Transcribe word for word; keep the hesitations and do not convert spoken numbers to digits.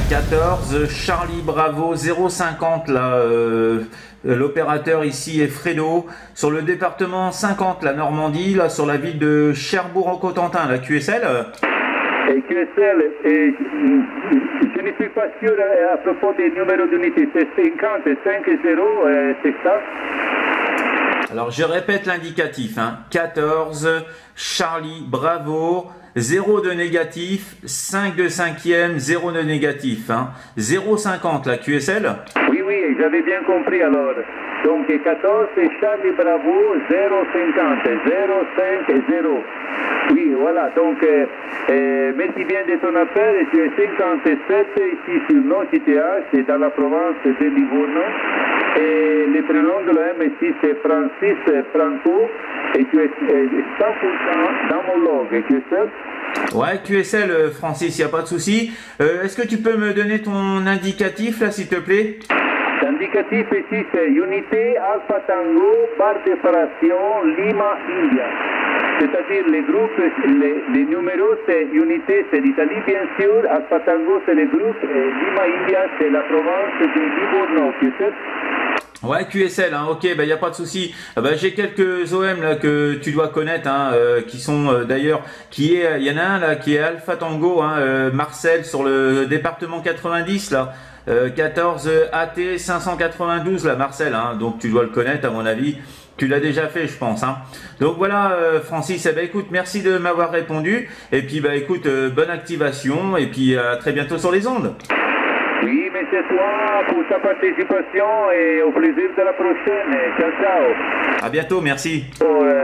quatorze, Charlie Bravo, zéro cinquante là, euh, l'opérateur ici est Fredo, sur le département cinquante, la Normandie, là sur la ville de Cherbourg-en-Cotentin, la Q S L. Et Q S L, et, je ne suis pas sûr à propos des numéros d'unité, c'est cinquante-cinq zéro, c'est ça? Alors je répète l'indicatif, hein. quatorze, Charlie Bravo, zéro de négatif, cinq de cinquième, zéro de négatif, hein. zéro cinquante la Q S L. Oui, oui, j'avais bien compris alors. Donc quatorze, Charlie Bravo, zéro cinquante, zéro cinq zéro. Oui, voilà, donc euh, euh, merci bien de ton appel, tu es cinquante-sept ici sur nos J T H, dans la province de Livorno. Et le prénom de l'O M ici c'est Francis Franco, et tu es cent pour cent dans mon log, tu es seul? Ouais, Q S L, Francis, il n'y a pas de souci. Euh, Est-ce que tu peux me donner ton indicatif, là, s'il te plaît? L'indicatif ici, c'est Unité Alpha Tango par séparation Lima India. C'est-à-dire les groupes, les, les numéros, c'est Unité, c'est l'Italie, bien sûr. Alpha Tango, c'est les groupes. Et Lima India, c'est la province de Livorno, tu sais? Ouais, Q S L, hein, ok, bah, il n'y a pas de souci. Ah, bah, j'ai quelques O M là que tu dois connaître, hein, euh, qui sont euh, d'ailleurs, qui est, il y en a un là qui est Alpha Tango, hein, euh, Marcel sur le département quatre-vingt-dix là, euh, quatorze A T cinq cent quatre-vingt-douze là, Marcel, hein, donc tu dois le connaître à mon avis. Tu l'as déjà fait, je pense, hein. Donc voilà, euh, Francis, eh ben, écoute, merci de m'avoir répondu. Et puis, bah, écoute, euh, bonne activation. Et puis, à très bientôt sur les ondes. Oui, merci à toi pour ta participation et au plaisir de la prochaine. Ciao, ciao. À bientôt, merci. Oh,